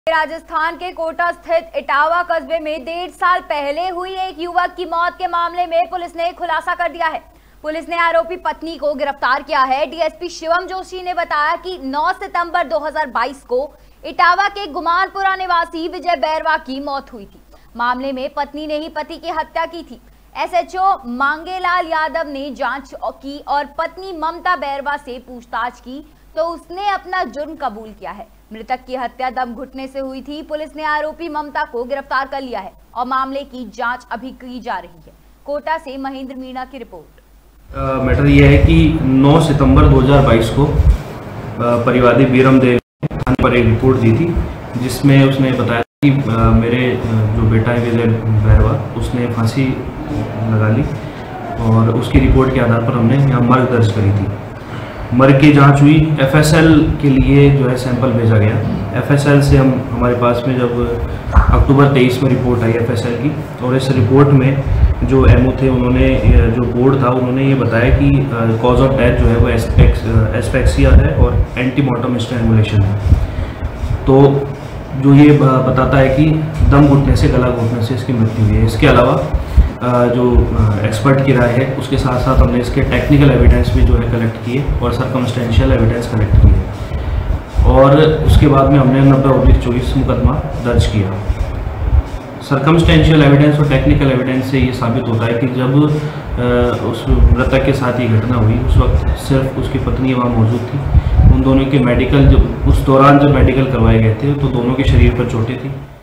राजस्थान के कोटा स्थित इटावा कस्बे में 1.5 साल पहले हुई एक युवक की मौत के मामले में पुलिस ने खुलासा कर दिया है। पुलिस ने आरोपी पत्नी को गिरफ्तार किया है। डीएसपी शिवम जोशी ने बताया कि 9 सितंबर 2022 को इटावा के गुमानपुरा निवासी विजय बैरवा की मौत हुई थी। मामले में पत्नी ने ही पति की हत्या की थी। एसएचओ मांगेलाल यादव ने जांच की और पत्नी ममता बैरवा से पूछताछ की तो उसने अपना जुर्म कबूल किया है। मृतक की हत्या दम घुटने से हुई थी। पुलिस ने आरोपी ममता को गिरफ्तार कर लिया है और मामले की जांच अभी की जा रही है। कोटा से महेंद्र मीणा की रिपोर्ट। मैटर यह है कि 9 सितंबर 2022 को परिवादी बीरम देव थाने पर एक रिपोर्ट दी थी, जिसमें उसने बताया कि मेरे जो बेटा है विजय बैरवा, उसने फांसी लगा ली और उसकी रिपोर्ट के आधार पर हमने यहाँ मर्ग दर्ज करी थी। मर्ग की जांच हुई, एफएसएल के लिए जो है सैंपल भेजा गया। एफएसएल से हमारे पास में जब अक्टूबर 23 में रिपोर्ट आई एफएसएल की, और इस रिपोर्ट में जो एमओ थे, उन्होंने जो बोर्ड था, उन्होंने ये बताया कि कॉज ऑफ डेथ जो है वो एस्पेक्सिया है और एंटीमॉर्टम स्ट्रैंगुलेशन है। तो जो ये बताता है कि दम घुटने से, गला घुटने से इसकी मृत्यु हुई है। इसके अलावा जो एक्सपर्ट की राय है, उसके साथ साथ हमने इसके टेक्निकल एविडेंस भी जो है कलेक्ट किए और सर्कमस्टेंशियल एविडेंस कलेक्ट किए, और उसके बाद में हमने 90/24 मुकदमा दर्ज किया। सर्कमस्टेंशियल एविडेंस और टेक्निकल एविडेंस से ये साबित होता है कि जब उस मृतक के साथ ये घटना हुई, उस वक्त सिर्फ उसकी पत्नी वहाँ मौजूद थी। उन दोनों के मेडिकल, जो उस दौरान जब मेडिकल करवाए गए थे, तो दोनों के शरीर पर चोटें थी।